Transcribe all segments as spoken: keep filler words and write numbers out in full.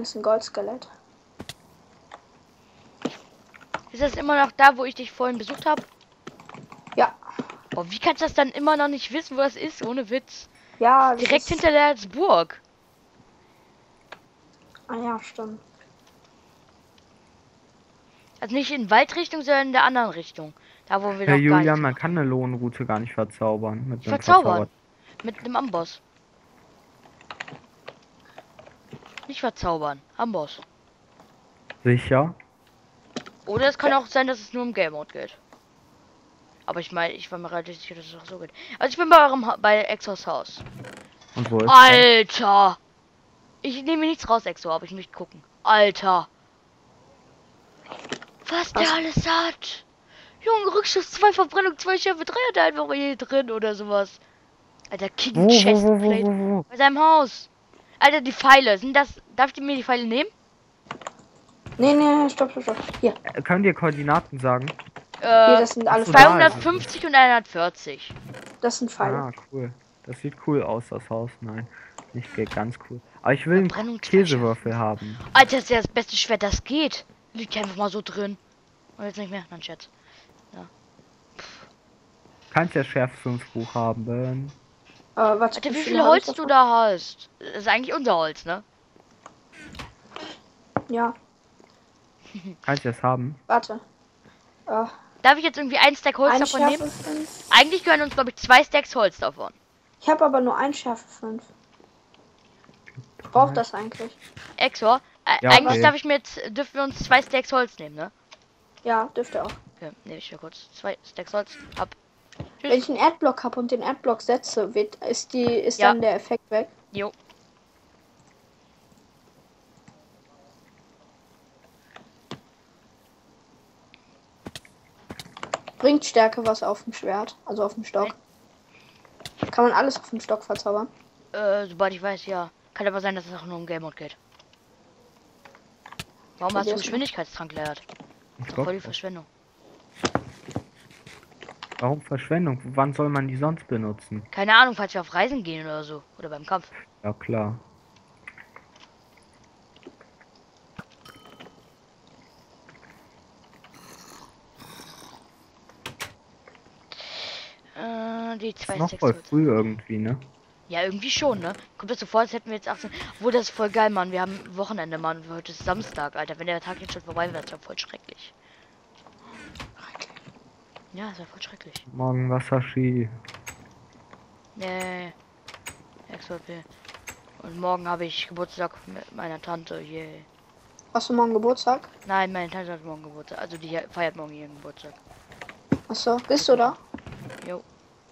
hinten ist ein Goldskelett. Ist das immer noch da, wo ich dich vorhin besucht habe? Ja. Boah, wie kannst du das dann immer noch nicht wissen, wo das ist? Ohne Witz. Ja, das Direkt ist... hinter der Burg. Ah ja, stimmt. Also nicht in Waldrichtung, sondern in der anderen Richtung. Da, wo wir Herr noch gar Julian, nicht man kann eine Lohnroute gar nicht verzaubern. Mit einem verzaubern. Mit einem Amboss. Nicht verzaubern. Amboss. Sicher? Oder es kann auch sein, dass es nur im Game Mode geht. Aber ich meine, ich war mir relativ sicher, dass es auch so geht. Also ich bin bei eurem ha bei Exos Haus. Und wo ist Alter! Ich nehme nichts raus, Exo, aber ich möchte gucken. Alter! Was der Was? alles hat! Junge, Rückschuss, zwei Verbrennung, zwei Schärfe, drei hat er einfach mal hier drin oder sowas. Alter, King Wo, wo, wo, wo, Chestplate. wo, wo? Bei seinem Haus. Alter, die Pfeile, sind das... Darf ich mir die Pfeile nehmen? Nee, nee, stopp, stopp, stopp. Hier. Äh, Könnt ihr Koordinaten sagen? Hier, Äh, das sind alle so, Pfeile. zweihundertfünfzig und hundertvierzig. Das sind Pfeile. Ah, cool. Das sieht cool aus, das Haus. Nein, nicht ge- ganz cool. Aber ich will einen Verbrennung, Käsewürfel haben. Alter, das ist ja das beste Schwert, das geht. Liegt einfach mal so drin. Und jetzt nicht mehr, nein, Schatz. Kannst ja Schärf fünf Buch haben. Äh, warte, Alter, wie viel Holz du da hast? Das ist eigentlich unser Holz, ne? Ja, Kannst du das haben? warte. Äh, Darf ich jetzt irgendwie ein Stack Holz ein davon Schärfe nehmen? fünf. Eigentlich gehören uns, glaube ich, zwei Stacks Holz davon. Ich habe aber nur ein Schärfe fünf. Ich brauche das eigentlich. Exor, äh, Ja, eigentlich okay. darf ich mir jetzt, dürfen wir uns zwei Stacks Holz nehmen, ne? Ja, dürfte auch. Okay, nehme ich mir kurz zwei Stacks Holz. Ab. Wenn ich einen Erdblock habe und den Erdblock setze, wird, ist, die, ist Ja. dann der Effekt weg. Jo. Bringt Stärke was auf dem Schwert, also auf dem Stock. Kann man alles auf dem Stock verzaubern? Äh, sobald ich weiß, ja. Kann aber sein, dass es auch nur um Game Mode geht. Warum hast du Probier's mal. Geschwindigkeitstrank leert? Ich Voll glaub, die Verschwendung. warum Verschwendung? Wann soll man die sonst benutzen? Keine Ahnung, falls wir auf Reisen gehen oder so. Oder beim Kampf. Ja, klar. Äh, die zwei Ist noch Stacks voll Holz. früh irgendwie, ne? Ja, irgendwie schon, ne? Kommt das so vor, als hätten wir jetzt achtzehn. Obwohl, das ist voll geil, Mann. Wir haben Wochenende, Mann. Heute ist Samstag, Alter. Wenn der Tag jetzt schon vorbei wäre, ist ja voll schrecklich. Ja, ist ja voll schrecklich. Morgen Wasserski. Nee. X V P. Und morgen habe ich Geburtstag mit meiner Tante. Yeah. Hast du morgen Geburtstag? Nein, meine Tante hat morgen Geburtstag. Also die hier feiert morgen ihren Geburtstag. Achso, bist du da? Jo.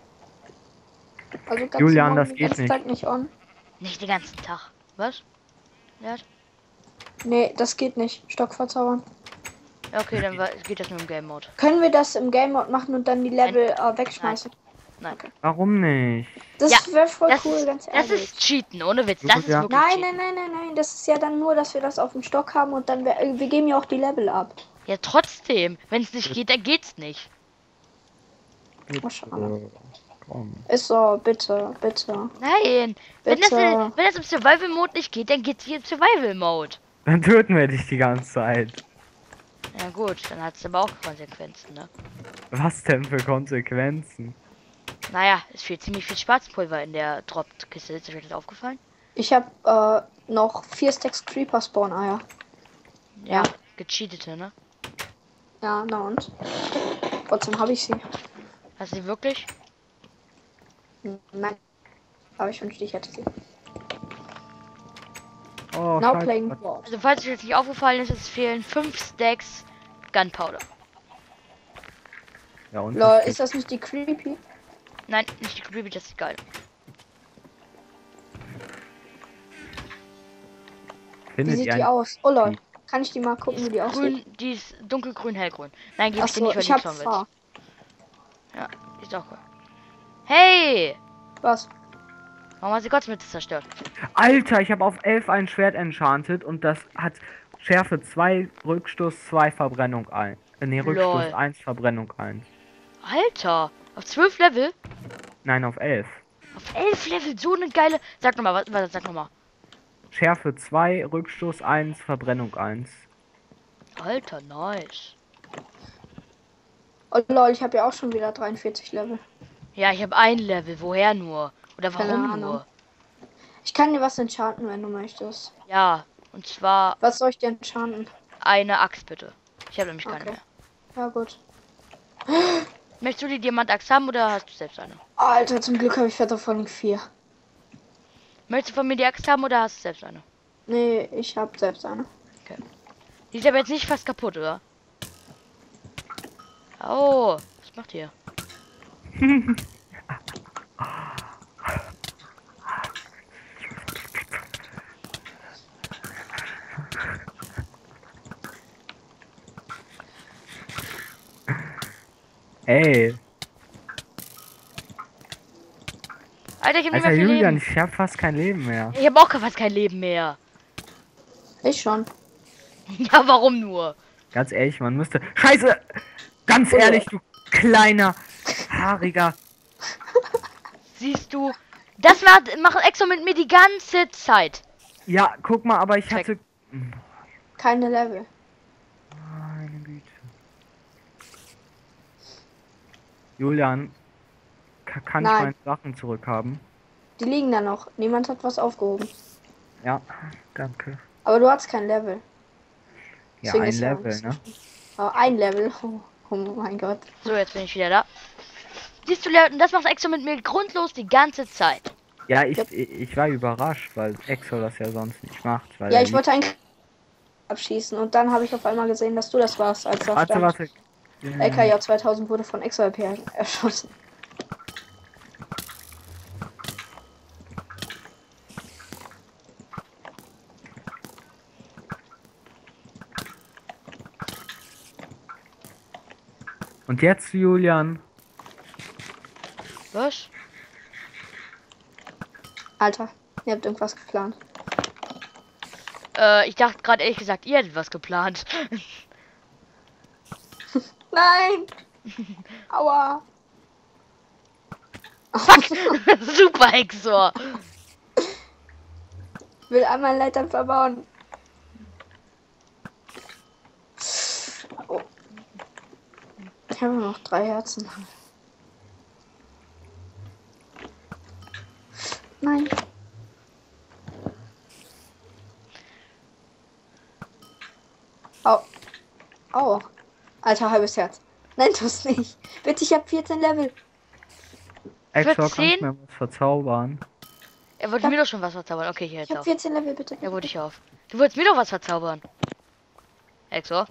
Also kannst Julian, du morgen das den geht ganzen nicht. Tag nicht on? Nicht den ganzen Tag. Was? Ja. Nee, das geht nicht. Stock verzaubern. Ja, okay, dann war, geht das nur im Game Mode. Können wir das im Game Mode machen und dann die Level äh, wegschmeißen? Nein. Warum nicht? Das Ja, wäre voll Das, cool, ist, ganz das ehrlich. ist Cheaten, ohne Witz. Das ist Ja. wirklich Nein, Cheaten. nein, nein, nein, nein. Das ist ja dann nur, dass wir das auf dem Stock haben und dann wir, wir geben ja auch die Level ab. Ja, trotzdem. Wenn es nicht geht, dann geht's nicht. Oh, schade. Äh, komm. Ist so, bitte, bitte. Nein. Wenn das, Bitte. in- wenn das im Survival Mode nicht geht, dann geht's hier im Survival Mode. Dann töten wir dich die ganze Zeit. Ja gut, dann hat's aber auch Konsequenzen, ne? Was denn für Konsequenzen? Naja, es fehlt ziemlich viel Schwarzpulver in der Drop-Kiste. Ist euch das aufgefallen? Ich habe äh, noch vier Stacks Creeper Spawn Eier. Ja. Ja. Gecheatete, ne? Ja, na und? Trotzdem habe ich sie. Hast du sie wirklich? Nein. Aber ich wünschte, ich hätte sie. Oh, Now scheiße. playing War. Also falls euch jetzt nicht aufgefallen ist, es fehlen fünf Stacks Gunpowder. Ja, und Lol, das ist das nicht die Creepy? Nein, nicht die Creepy, das ist geil. Wie findet sieht ihr die ein- aus? Oh lol. Kann ich die mal gucken, wie die aussieht? Grün, die ist dunkelgrün, hellgrün. Nein, gebe ich dir Achso, nicht, weil ich du hab schauen willst. Fahr. Ja, ist auch cool. Hey! Was? Warum hast du Gott mit zerstört? Alter, ich habe auf elf ein Schwert enchantet und das hat Schärfe zwei, Rückstoß zwei, Verbrennung eins. Äh, nee, Rückstoß Lol. eins, Verbrennung eins. Alter! Auf zwölf Level? Nein, auf elf. Auf elf Level, so eine geile. Sag nochmal, was, was sag nochmal. Schärfe zwei, Rückstoß eins, Verbrennung eins. Alter, nice. Oh lol, ich habe ja auch schon wieder dreiundvierzig Level. Ja, ich habe ein Level. Woher nur? Oder Keine warum Ahnung. nur? Ich kann dir was enchanten, wenn du möchtest. Ja, und zwar Was soll ich dir enchanten? eine Axt bitte. Ich habe nämlich keine Okay. mehr. Ja gut. Möchtest du die Diamant-Axt haben oder hast du selbst eine? Alter, zum Glück habe ich Vetter von vier. Möchtest du von mir die Axt haben oder hast du selbst eine? Nee, ich habe selbst eine. Die ist aber jetzt nicht fast kaputt, oder? Oh, was macht ihr? Ey, Alter, ich habe nicht Alter mehr viel Julian, Leben. ich hab fast kein Leben mehr. Ich habe auch fast kein Leben mehr. Ich schon. Ja, warum nur? Ganz ehrlich, man müsste. Scheiße! Ganz Oh, ehrlich, du kleiner, haariger. Siehst du, das macht, macht Exo mit mir die ganze Zeit. Ja, guck mal, aber ich Check. hatte. Keine Level. Meine Güte. Julian, ka- kann ich Nein. meine Sachen zurückhaben? Die liegen da noch. Niemand hat was aufgehoben. Ja, danke. Aber du hast kein Level. Ja, Deswegen ein ist ja Level, nicht so ne? schlimm. Aber ein Level. Oh, oh mein Gott. So, jetzt bin ich wieder da. Siehst du, Leute, das macht Exo mit mir grundlos die ganze Zeit. Ja, ich, Ja. ich, ich war überrascht, weil Exo das ja sonst nicht macht. Weil Ja, er ich wollte eigentlich abschießen und dann habe ich auf einmal gesehen, dass du das warst, als da Warte, stand. warte. L K J zweitausend wurde von X R P erschossen. Und jetzt, Julian. Was? Alter, ihr habt irgendwas geplant. Äh, ich dachte gerade ehrlich gesagt, ihr hättet was geplant. Nein! Aua! Fuck! Super Exor! Will einmal Leitern verbauen. Oh. Ich habe noch drei Herzen. Nein. Au. Au. Alter, halbes Herz. Nein, tu's nicht. Bitte, ich habe vierzehn Level. Exo, kannst du vierzehn? mir was verzaubern? Er wollte Ja. mir doch schon was verzaubern. Okay, hier Ich jetzt habe auf. vierzehn Level, bitte. Ja, wurde ich auf. Du wolltest mir doch was verzaubern. Exor?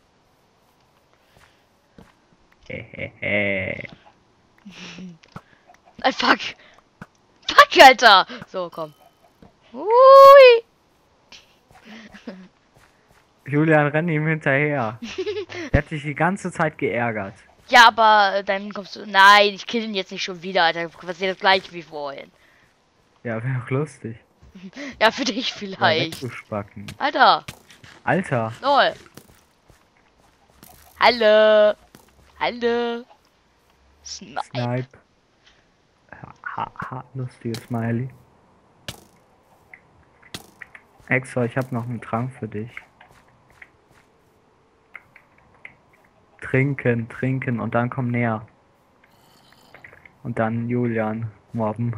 Hehehe. Ein Fuck! Fuck, Alter! So, komm. Ui! Julian, renn ihm hinterher. Er hat dich die ganze Zeit geärgert. Ja, aber äh, dann kommst du. Nein, ich kill ihn jetzt nicht schon wieder, Alter. Was ist das gleiche wie vorhin? Ja, wäre auch lustig. Ja, für dich Ja, vielleicht. wegzuspacken. Alter, Alter. lol. Hallo. Hallo. Snipe. Snipe. Ha, ha, ha, lustiges Smiley. Exo, ich habe noch einen Trank für dich. Trinken, trinken und dann komm näher. Und dann Julian mobben.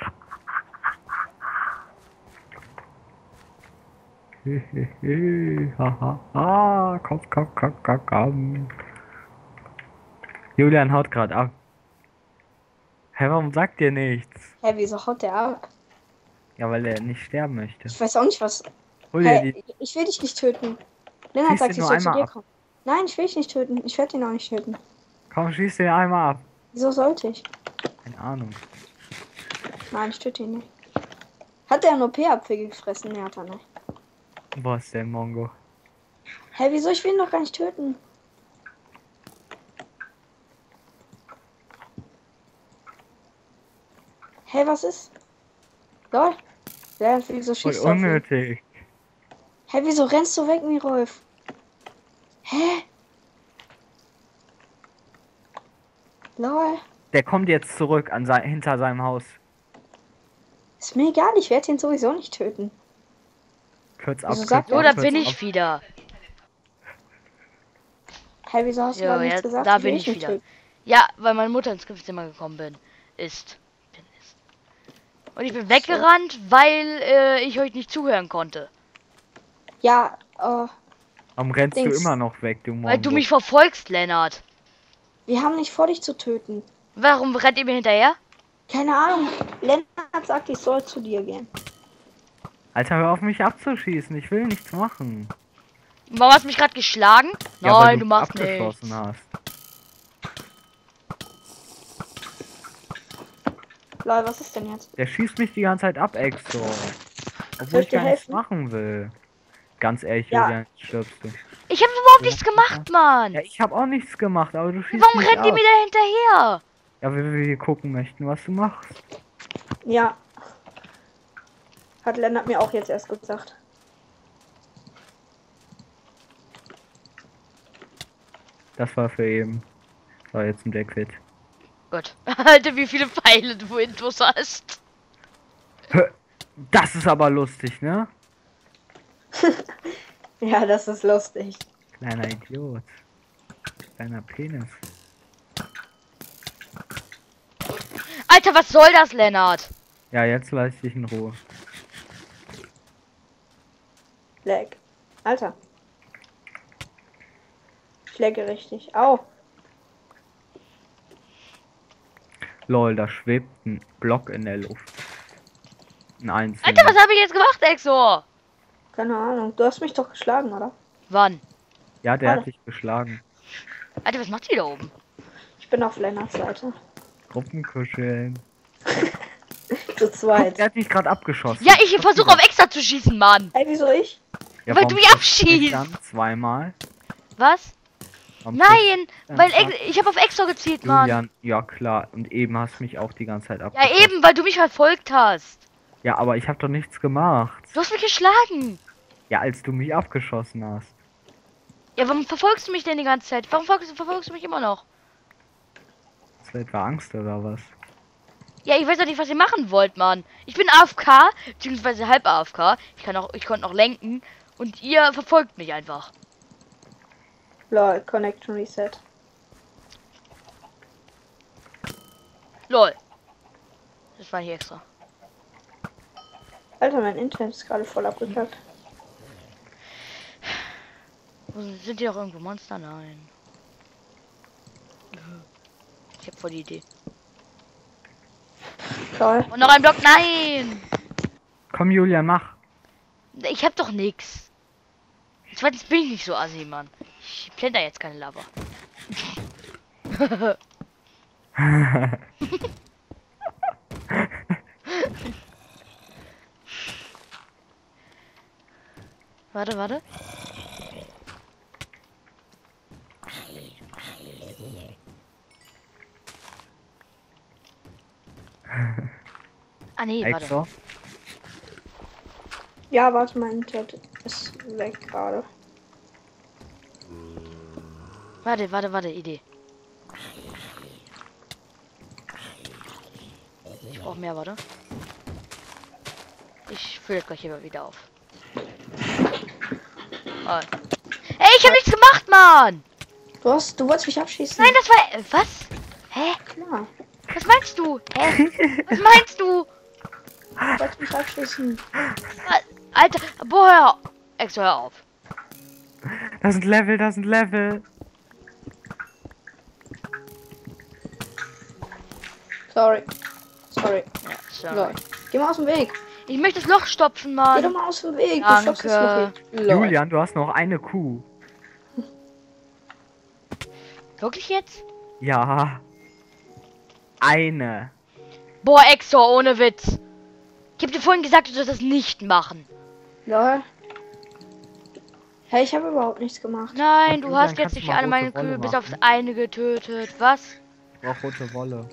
Hahaha, komm, komm, komm, komm, komm. Julian haut gerade ab. Hä, warum sagt ihr nichts? Hä, wieso haut der ab? Ja, weil er nicht sterben möchte. Ich weiß auch nicht, was. Hol dir Hey, die. ich will dich nicht töten. Lennart Schieß sagt, ihn ich nur soll zu einmal dir ab. kommen. Nein, ich will dich nicht töten. Ich werde ihn auch nicht töten. Komm, schieß den einmal ab. Wieso sollte ich? Keine Ahnung. Nein, ich töte ihn nicht. Hat er nur P-Apfel gefressen? Nee, hat er nicht. Wo ist der Mongo? Hä, wieso? Ich will ihn doch gar nicht töten. Hä, was ist? Lol. Ja, wieso Voll schießt du auf ihn? unnötig. Hä, wieso rennst du weg, Mirolf? Hä? Lol. Der kommt jetzt zurück an sein, hinter seinem Haus. Ist mir egal, ich werde ihn sowieso nicht töten. Kürz ab. Wieso Kürz sagt ab, So, da kürz bin ab. ich wieder. Hey, wieso hast du Jo, gerade nichts jetzt, gesagt? da Ich will bin dich ich nicht wieder. töten. Ja, weil meine Mutter ins Schlafzimmer gekommen bin. Ist. Bin ist. Und ich bin weggerannt, weil äh, ich euch nicht zuhören konnte. Ja, äh, Warum rennst du Dings. immer noch weg, du Weil du Mongo? mich verfolgst, Lennart. wir haben nicht vor, dich zu töten. Warum rennt ihr mir hinterher? Keine Ahnung. Lennart sagt, ich soll zu dir gehen. Alter, hör auf mich abzuschießen. Ich will nichts machen. Warum hast du mich gerade geschlagen? Ja, weil Nein, du mich machst abgeschossen nichts. hast. Lol, was ist denn jetzt? Der schießt mich die ganze Zeit ab, Exo. Soll Obwohl ich ich dir gar nichts helfen? machen will. Ganz ehrlich, Ja. Julian, jetzt stirbst du. Ich habe überhaupt nichts gemacht, Mann. Ja, ich habe auch nichts gemacht, aber du schießt Warum mich rennt ihr ab. mir da hinterher? Ja, weil wir gucken möchten, was du machst. Ja. Hat Lennart mir auch jetzt erst gesagt. Das war für eben. Das war jetzt ein Deckfit. Gott. Alter, wie viele Pfeile du Intus hast. Das ist aber lustig, ne? Ja, das ist lustig. Kleiner Idiot. Kleiner Penis. Alter, was soll das, Lennart? Ja, jetzt lass ich dich in Ruhe. Lag. Alter. Ich lagge richtig. Au. Lol, da schwebt ein Block in der Luft. Ein einzelner. Alter, was habe ich jetzt gemacht, Exo? Keine Ahnung. Du hast mich doch geschlagen, oder? Wann? Ja, der Warte. hat dich geschlagen. Alter, was macht ihr da oben? Ich bin auf Lennarts Seite. Gruppenkuscheln. Zu Guck, zweit. der hat mich gerade abgeschossen. Ja, ich versuche auf Extra zu schießen, Mann. Ey, wieso ich? Ja, weil warum du mich schießt mich abschießt. Dann zweimal. Was? Warum Nein, dann weil zwar- Ex ich habe auf Extra gezielt, Mann. Julian, ja klar. Und eben hast du mich auch die ganze Zeit Ja, abgeschossen. eben, weil du mich verfolgt hast. Ja, aber ich habe doch nichts gemacht. Du hast mich geschlagen. Ja, als du mich abgeschossen hast. Ja, warum verfolgst du mich denn die ganze Zeit? Warum verfolgst, verfolgst du mich immer noch? Hast du etwa Angst oder was? Ja, ich weiß doch nicht, was ihr machen wollt, Mann. Ich bin A F K, beziehungsweise halb A F K. Ich kann auch, ich konnte noch lenken. Und ihr verfolgt mich einfach. Lol, Connection Reset. Lol. Das war nicht extra. Alter, mein Internet ist gerade voll abgekackt. Wo sind, sind hier auch irgendwo Monster? Nein. Ich hab voll die Idee. Lol. Und noch ein Block. Nein! Komm, Julian, mach. Ich hab doch nix. Zweitens bin ich nicht so assi, Mann. Ich plänter jetzt keine Lava. Warte, warte. Ah nee, warte. Exo? Ja, warte, mein Internet ist weg gerade. Warte, warte, warte, Idee. Ich brauche mehr, warte. Ich fülle gleich immer wieder auf. Oh. Ey, ich hab nichts gemacht, Mann! Du hast, du wolltest mich abschießen. Nein, das war... Äh, was? Hä? Klar. Was meinst du? Hä? Was meinst du? Du wolltest mich abschießen. Alter, boah, hör auf. Exo, hör auf. Das sind Level, das sind Level. Sorry. Sorry. Ja, sorry. Lol. Geh mal aus dem Weg. Ich möchte das Loch stopfen, Geh doch Mann. mal aus dem Weg. Danke. Du stoppst das Loch nicht. Lol. Julian, du hast noch eine Kuh. Wirklich jetzt? Ja. Eine. Boah, Exo, ohne Witz. Ich hab dir vorhin gesagt, du sollst das nicht machen. Lol. Hey, ich habe überhaupt nichts gemacht. Nein, Ach, du Julian, hast jetzt kannst du nicht mal alle rote meine Wolle Kühe bis machen? aufs eine getötet. Was? Ich brauch rote Wolle.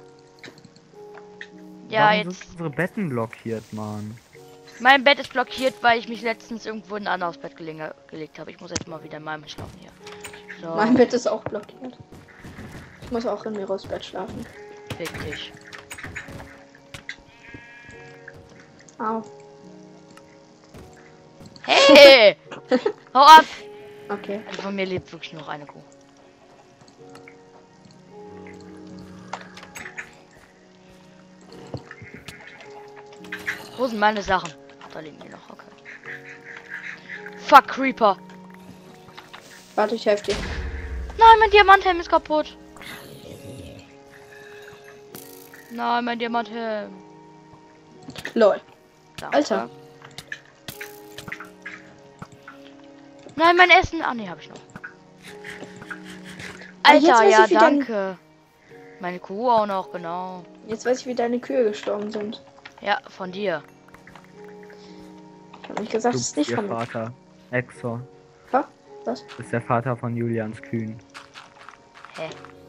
Ja, Warum jetzt. sind unsere Betten blockiert, Mann? Mein Bett ist blockiert, weil ich mich letztens irgendwo in ein anderes Bett gelege, gelegt habe. Ich muss jetzt mal wieder in meinem schlafen hier. So, Mein Bett ist auch blockiert. Ich muss auch in Miros Bett schlafen. fick dich. Au. Hey, Nee! Hau ab! Okay. Also von mir lebt wirklich nur noch eine Kuh. Wo sind meine Sachen? Da liegen die noch, okay. Fuck, Creeper. Warte, ich helfe dir. Nein, mein Diamanthelm ist kaputt. Nein, mein Diamanthelm. Lol. Danke. Alter. Nein, mein Essen. Ah, nee, habe ich noch. Ah, jetzt Alter, weiß ja, ich, wie dein- danke. Meine Kuh auch noch, genau. Jetzt weiß ich, wie deine Kühe gestorben sind. Ja, von dir. Ich habe nicht gesagt, Du es ist nicht ihr von mir. Vater. Exor. Ha? Was? Ist der Vater von Julians Kühen. Hä?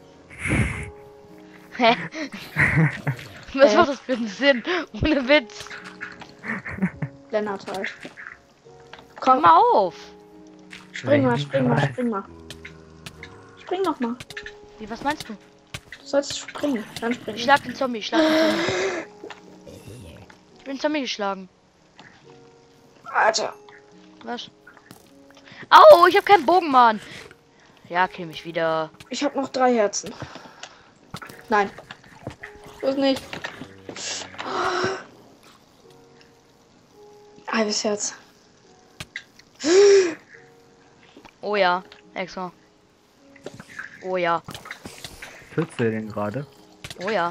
Hä? Was Hä? macht das für einen Sinn? Ohne Witz. Lennart halt. Komm Komm, mal auf. spring mal, spring mal, spring mal. Spring noch mal. Wie, was meinst du? Du sollst springen. Dann Ich springen. schlag den Zombie, ich schlag den Zombie. Ich bin Zombie geschlagen. Alter. Was? Au, ich hab keinen Bogen, Mann. Ja, kill mich wieder. Ich habe noch drei Herzen. Nein. So ist nicht. Halbes Herz. Oh ja, extra. Oh ja, Schützt ihr den gerade? oh ja.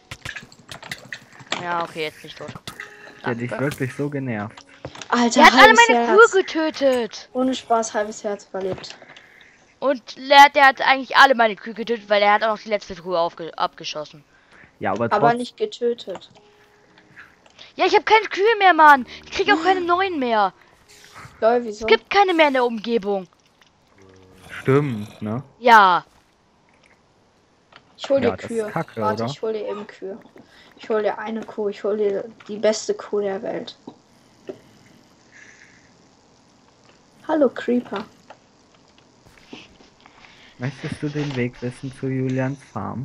Ja, okay, jetzt bin ich tot. Der hat dich Danke. wirklich so genervt. Alter, Der hat alle halbes meine Herz. Kühe getötet. Ohne Spaß, halbes Herz überlebt. Und der, der hat eigentlich alle meine Kühe getötet, weil er hat auch noch die letzte Truhe aufge abgeschossen. Ja, aber, Aber trotz, nicht getötet. Ja, ich habe keine Kühe mehr, Mann. Ich krieg auch keine neuen mehr. Lol, wieso? Es gibt keine mehr in der Umgebung. stimmt, ne? Ja. Ich hol dir Ja, das ist Kühe. kacke, Warte, oder? ich hol dir eben Kühe. Ich hol dir eine Kuh. Ich hol dir die beste Kuh der Welt. Hallo, Creeper. Möchtest du den Weg wissen zu Julians Farm?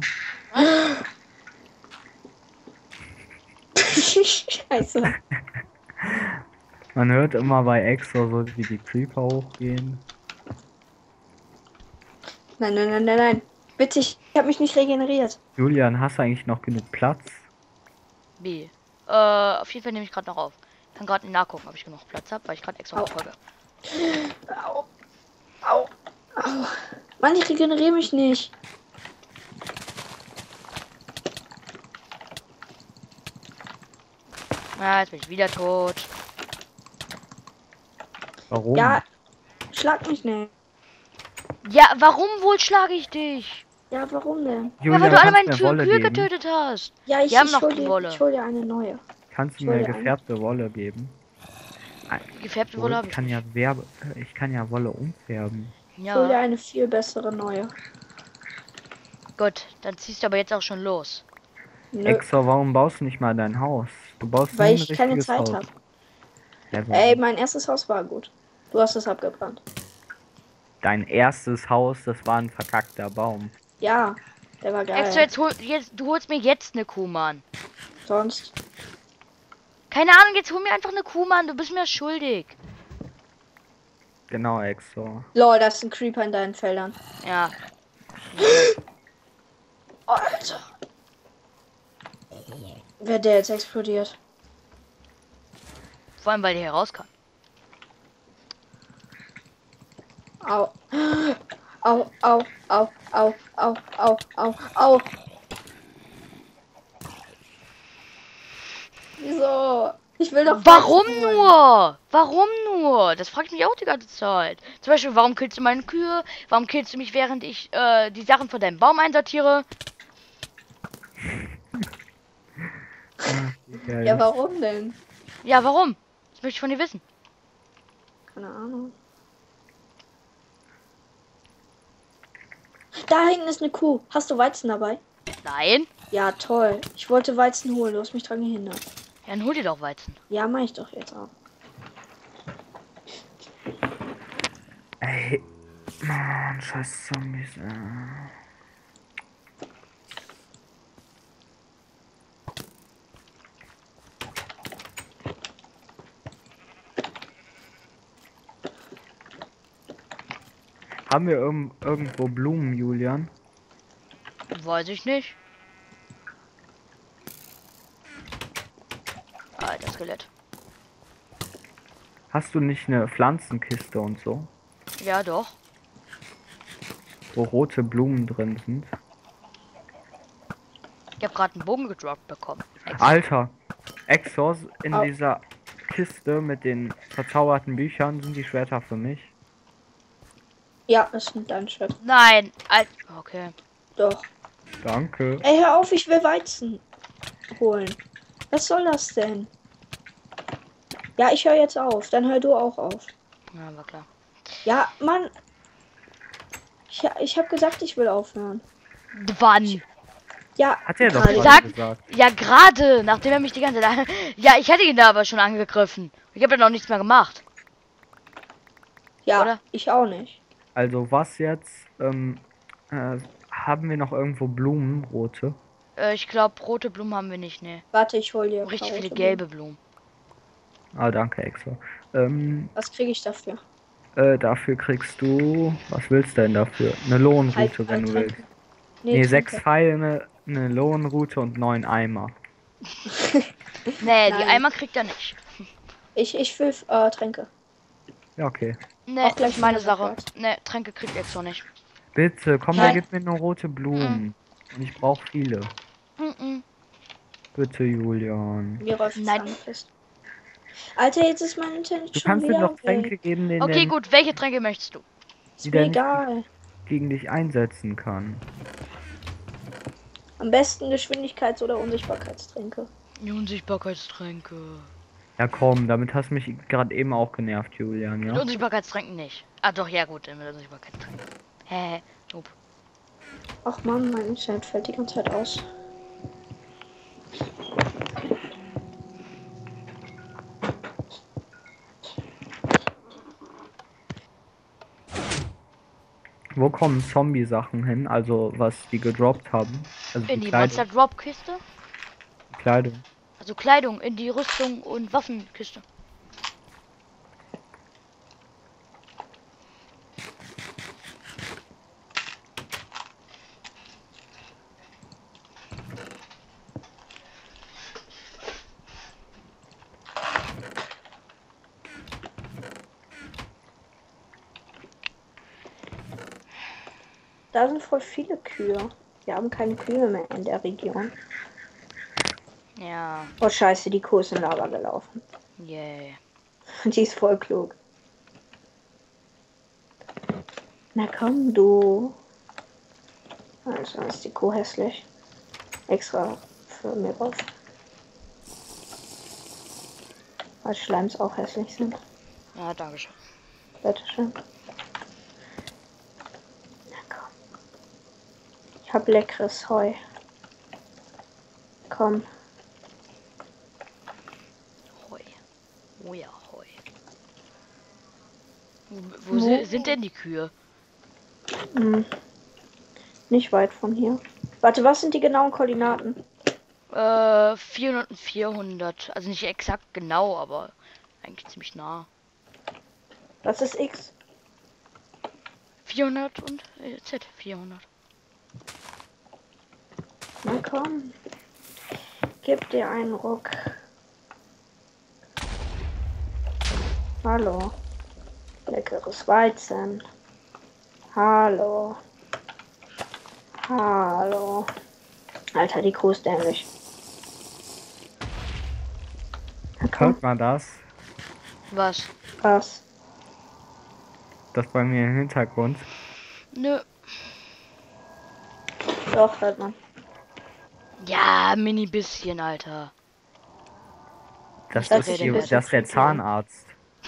Scheiße. Man hört immer bei Exor so, wie die Creeper hochgehen. Nein, nein, nein, nein, nein. Bitte, ich habe mich nicht regeneriert. Julian, hast du eigentlich noch genug Platz? B. Äh, auf jeden Fall nehme ich gerade noch auf. Kann gerade nachgucken, ob ich genug Platz habe, weil ich gerade extra Au. folge. Au. Au. Au. Mann, ich regeneriere mich nicht. Ja, jetzt bin ich wieder tot. Warum? Ja, schlag mich nicht. Ja, warum wohl schlage ich dich? Ja, warum denn? Ja, weil du alle meine kannst mir Kühe, Wolle Kühe geben? getötet hast. Ja, ich, Wir haben ich, noch hol dir, Wolle. ich hol dir eine neue. Kannst du Ich hol mir dir eine. gefärbte Wolle geben? Gefärbte Oh, Wolle ich habe ich. kann ja Werbe, ich kann ja Wolle umfärben. Ich hol dir Ja. eine viel bessere neue. Gut, dann ziehst du aber jetzt auch schon los. Nö, Exor, warum baust du nicht mal dein Haus? Du baust weil nie ein ich keine richtiges Zeit Haus. habe. Ja, warum? Ey, mein erstes Haus war gut. Du hast es abgebrannt. Dein erstes Haus, das war ein verkackter Baum. Ja, der war geil. Extra, jetzt, hol, jetzt du holst mir jetzt eine Kuh, Mann. Sonst. Keine Ahnung, jetzt hol mir einfach eine Kuh, Mann. Du bist mir schuldig. Genau, Exor. Lol, da ist ein Creeper in deinen Feldern. Ja. Alter. Wer der jetzt explodiert? Vor allem, weil der hier raus kann. Au. Au, au, au, au, au, au, au, au. Wieso? Ich will doch. Warum Weizen holen. nur? Warum nur? Das fragt mich auch die ganze Zeit. Zum Beispiel, warum killst du meine Kühe? Warum killst du mich, während ich äh, die Sachen von deinem Baum einsortiere? Wie geil. Ja, warum denn? Ja, warum? Das möchte ich von dir wissen. Keine Ahnung. Da hinten ist eine Kuh. Hast du Weizen dabei? Nein? Ja, toll. Ich wollte Weizen holen. Du hast mich dran gehindert. Ja, dann hol dir doch Weizen. Ja, mach ich doch jetzt auch. Ey. Mann, scheiß Zombies. äh. Haben wir irg irgendwo Blumen, Julian? Weiß ich nicht. Alter Skelett. Hast du nicht eine Pflanzenkiste und so, Ja, doch. wo rote Blumen drin sind? Ich habe gerade einen Bogen gedroppt bekommen. Alter, Exos, in Au. dieser Kiste mit den verzauberten Büchern sind die Schwerter für mich. Ja, das ist dein Schwert. Nein. Al okay. Doch. Danke. Ey, hör auf, ich will Weizen holen. Was soll das denn? Ja, ich höre jetzt auf. Dann hör du auch auf. Ja, war klar. Ja, Mann. Ich, ich habe gesagt, ich will aufhören. Wann? Ja, Hat er doch gerade. vorhin Sag- gesagt. Ja, gerade, nachdem er mich die ganze Zeit... Ja, ich hatte ihn da aber schon angegriffen. Ich habe ja noch nichts mehr gemacht. Ja, oder? ich auch nicht. Also was jetzt? Ähm, äh, haben wir noch irgendwo Blumen, rote? Äh, ich glaube, rote Blumen haben wir nicht, ne. Warte, ich hol dir. Richtig viele Karotte. gelbe Blumen. Ah, danke, Exo. Ähm, Was kriege ich dafür? äh, dafür kriegst du... Was willst du denn dafür? Eine Lohnroute, Halt, wenn halt du Tränke. willst. Nee, Nee, Tränke. sechs Pfeile, eine, eine Lohnroute und neun Eimer. Nee, die Nein. Eimer kriegt er nicht. Ich, ich will äh, Tränke. Ja, okay. Nee, Auch gleich ist meine wieder Sache. sofort. Nee, Tränke kriegt Exo nicht. Bitte, komm, Nein. da gib mir nur rote Blumen. Und ich brauche viele. Mhm. Bitte, Julian. Mir läuft Nein. fest. Alter, jetzt ist mein Internet Du schon kannst mir wieder doch Tränke weg. geben, den Okay, der gut. Welche Tränke möchtest du? Ist die mir der nicht- egal. gegen dich einsetzen kann. Am besten Geschwindigkeits- oder Unsichtbarkeitstränke. Die Unsichtbarkeitstränke. Ja, komm, damit hast du mich gerade eben auch genervt, Julian, Mit ja? Unsichtbarkeitstränken nicht. Ah, doch, ja, gut. Mit Unsichtbarkeitstränken. Hä? Noob. Ach man, mein Internet fällt die ganze Zeit aus. Wo kommen Zombie-Sachen hin? Also, was die gedroppt haben? Also In die die Kleidung. Monster Drop Kiste. Kleidung. Also Kleidung, in die Rüstung und Waffenkiste. Da sind voll viele Kühe. Wir haben keine Kühe mehr in der Region. Ja, Oh scheiße, die Kuh ist in Lava gelaufen. yay. Die ist voll klug. Na komm, du. Also ist die Kuh hässlich. Extra für mir drauf. Weil Schleims auch hässlich sind. Ja, danke schön. Bitteschön. Na komm. Ich hab leckeres Heu. Komm. Heu. Oh ja, Heu. Wo, wo si- sind denn die Kühe? Hm. Nicht weit von hier. Warte, was sind die genauen Koordinaten? Äh, vierhundert und vierhundert. Also nicht exakt genau, aber eigentlich ziemlich nah. Was ist X? vierhundert und äh, Z. vierhundert. Na komm. Gib dir einen Ruck. Hallo. Leckeres Weizen. Hallo. Hallo. Alter, die Kuh ist dämlich. Na komm, Hört man das? Was? was? Das bei mir im Hintergrund. Nö. Doch, hört man. Ja, mini bisschen, Alter. Das Das ist, ist die, ein das bisschen ist der creepy. Zahnarzt.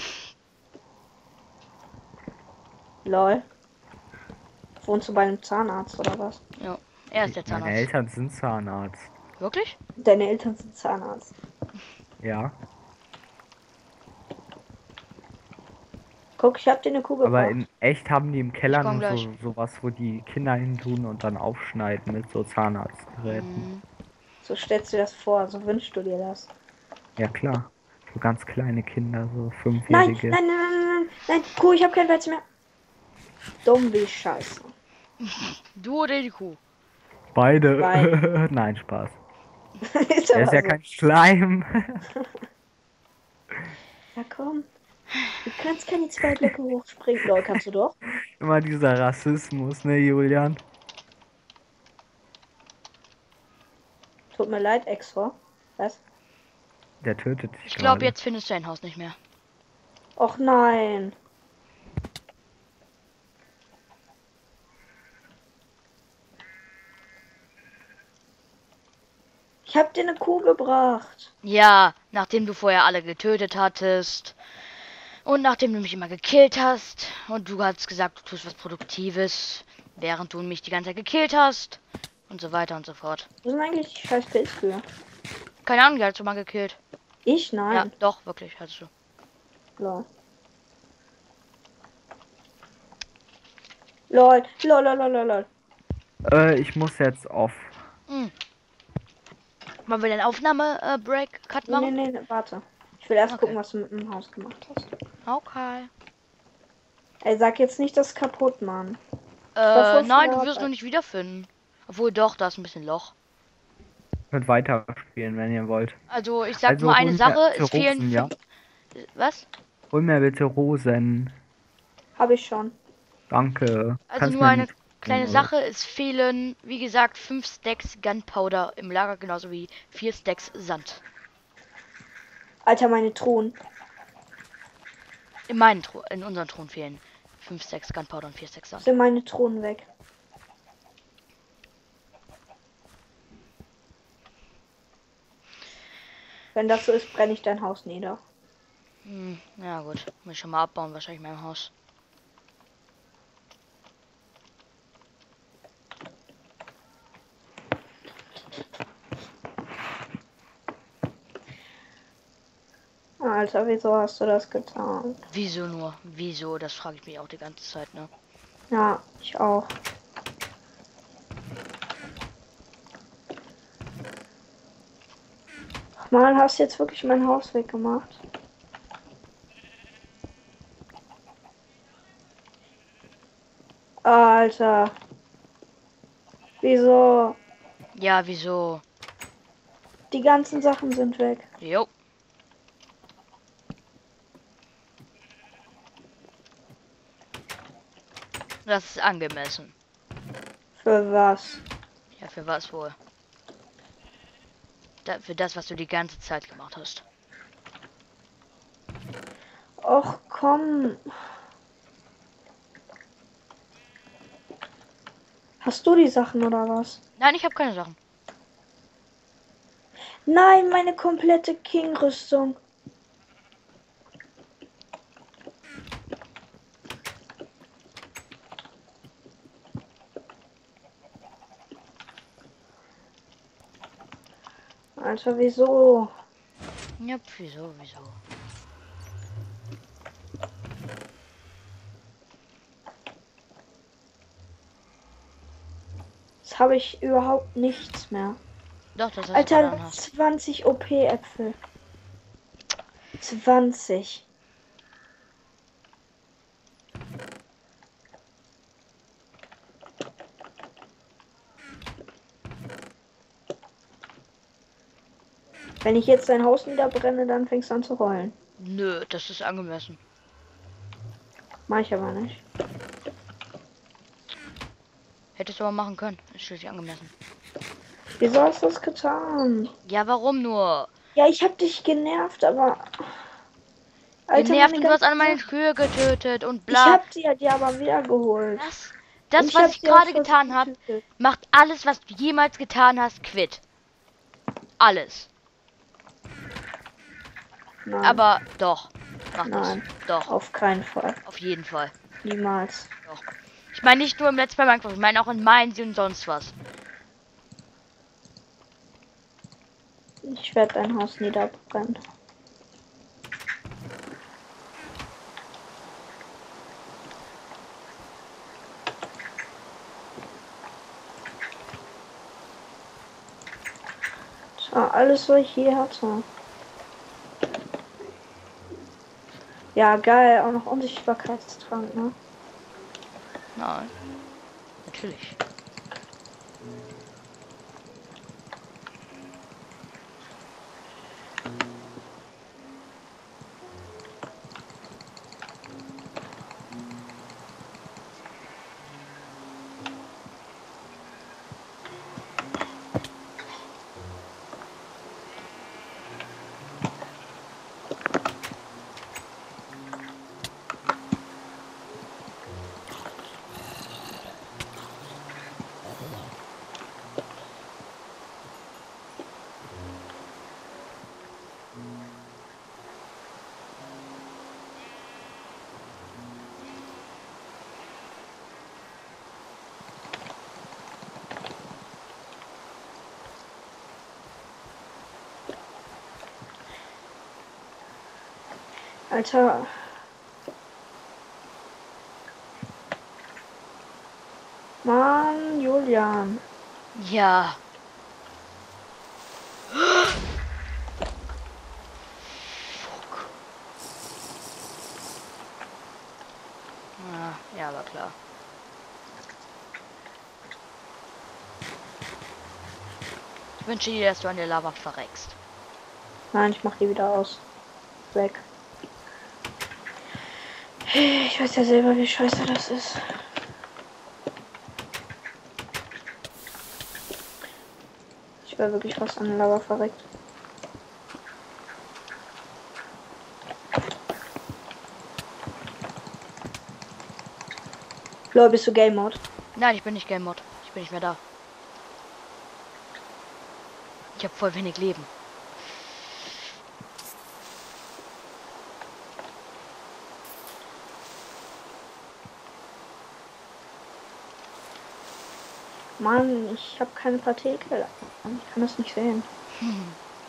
Lol. Wohnst du bei einem Zahnarzt oder was? Ja, er ist der Meine Zahnarzt. Eltern sind Zahnarzt. Wirklich? Deine Eltern sind Zahnarzt. Ja. Guck, ich hab dir eine Kuh Aber gebracht. in echt haben die im Keller komm nur gleich. so sowas, wo die Kinder hin tun und dann aufschneiden mit so Zahnarztgeräten. Mhm. So stellst du dir das vor, so wünschst du dir das. Ja klar. So ganz kleine Kinder, so Nein, fünfjährige. nein, nein, nein, nein, nein, nein, Kuh, ich hab kein Weizen mehr. Dumm wie Scheiße. Du oder die Kuh? Beide. Beide. Nein, Spaß. Ist Er ist aber ja so. kein Schleim. Ja, komm. Du kannst keine zwei Blöcke hochspringen. Lol, kannst du doch. Immer dieser Rassismus, ne, Julian? Tut mir leid, extra. Was? Der tötet dich Ich glaube, gerade. jetzt findest du dein Haus nicht mehr. Och nein. Ich hab dir eine Kuh gebracht. Ja, nachdem du vorher alle getötet hattest. Und nachdem du mich immer gekillt hast. Und du hast gesagt, du tust was Produktives. Während du mich die ganze Zeit gekillt hast. Und so weiter und so fort. Wo sind eigentlich die scheiß Pilzkühe? Keine Ahnung, die hast du mal gekillt. Ich? Ja, Nein. doch, wirklich, hast du. Lol. Lol. Lol, lol, lol, lol, lol. Äh, ich muss jetzt auf. Hm. Wollen wir den Aufnahme-Break-Cut Nee, nee, machen? nee, nee, warte. Ich will erst Okay. gucken, was du mit dem Haus gemacht hast. Okay. Ey, sag jetzt nicht das kaputt, Mann. Äh, voll nein, viel du wirst Arbeit. nur nicht wiederfinden. Obwohl doch, da ist ein bisschen Loch. Mit weiterspielen, wenn ihr wollt. Also, ich sag Also nur hol eine mir Sache, bitte es fehlen Rosen, ja? fünf- Was? Hol mir bitte Rosen. Hab ich schon. Danke. Also Kannst nur mir eine nicht kleine oder? Sache, es fehlen, wie gesagt, fünf Stacks Gunpowder im Lager, genauso wie vier Stacks Sand. Alter, meine Truhen. In meinen Tru in unseren Truhen fehlen fünf Stacks Gunpowder und vier Stacks Sand. Sind meine Truhen weg. Wenn das so ist, brenne ich dein Haus nieder. Hm, ja gut, muss ich schon mal abbauen, wahrscheinlich mein Haus. Alter, wieso hast du das getan? Wieso nur? Wieso? Das frage ich mich auch die ganze Zeit, ne? Ja, ich auch. Ach Mann, hast du jetzt wirklich mein Haus weggemacht? Alter. Wieso? Ja, wieso? Die ganzen Sachen sind weg. Jo. Das ist angemessen. Für was? Ja, für was wohl? Da, für das, was du die ganze Zeit gemacht hast. Och, komm. Hast du die Sachen oder was? Nein, ich habe keine Sachen. Nein, meine komplette King-Rüstung. Alter, wieso? Ja, wieso, wieso? Jetzt habe ich überhaupt nichts mehr. Doch, das ist Alter, Bananen hast. zwanzig O P-Äpfel. zwanzig. Wenn ich jetzt dein Haus niederbrenne, dann fängst du an zu heulen. Nö, das ist angemessen. Mach ich aber nicht. Hättest du aber machen können. Ist schließlich angemessen. Wieso hast du das getan? Ja, warum nur? Ja, ich hab dich genervt, aber... Alter, Genervt meine und du hast ganzen alle meine Sachen- Kühe getötet und Ich bla. hab sie ja dir aber wieder geholt. Das, das Ich was hab ich sie aus gerade getan Versehen habe, getötet. macht alles, was du jemals getan hast, quitt. Alles. Nein, Aber doch. Macht Nein. es. Doch. auf keinen Fall. Auf jeden Fall. Niemals. Doch. Ich meine nicht nur im Let's Play Minecraft, ich meine auch in Mines und sonst was. Ich werde dein Haus niederbrennen. Tja, alles, was ich hier hatte. Ja, geil. Auch noch Unsichtbarkeitstrank, ne? Nein. Natürlich. Alter. Mann, Julian. Ja. Fuck. Ah, ja, war klar. Ich wünsche dir, dass du an der Lava verreckst. Nein, ich mach die wieder aus. Weg. Ich weiß ja selber, wie scheiße das ist. Ich war wirklich fast an der Lava verreckt. Lol, bist du Game Mode? Nein, ich bin nicht Game Mod. Ich bin nicht mehr da. Ich habe voll wenig Leben. Mann, ich habe keine Partikel. Ich kann das nicht sehen. Hm.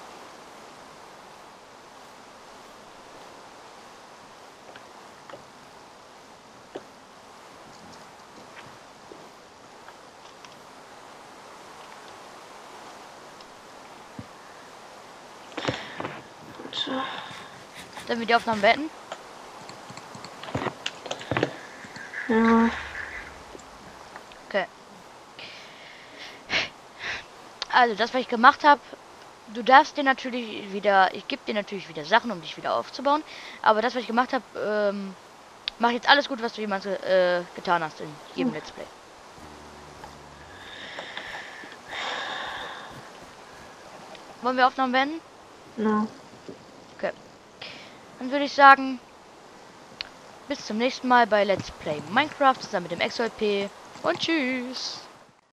So. Sollen wir die Aufnahmen beenden? Ja. Okay. Also das, was ich gemacht habe, du darfst dir natürlich wieder, ich gebe dir natürlich wieder Sachen, um dich wieder aufzubauen. Aber das, was ich gemacht habe, ähm, mach jetzt alles gut, was du jemals äh, getan hast in jedem Hm. Let's Play. Wollen wir Aufnahmen beenden? No. Okay. Dann würde ich sagen, bis zum nächsten Mal bei Let's Play Minecraft zusammen mit dem X L P und tschüss.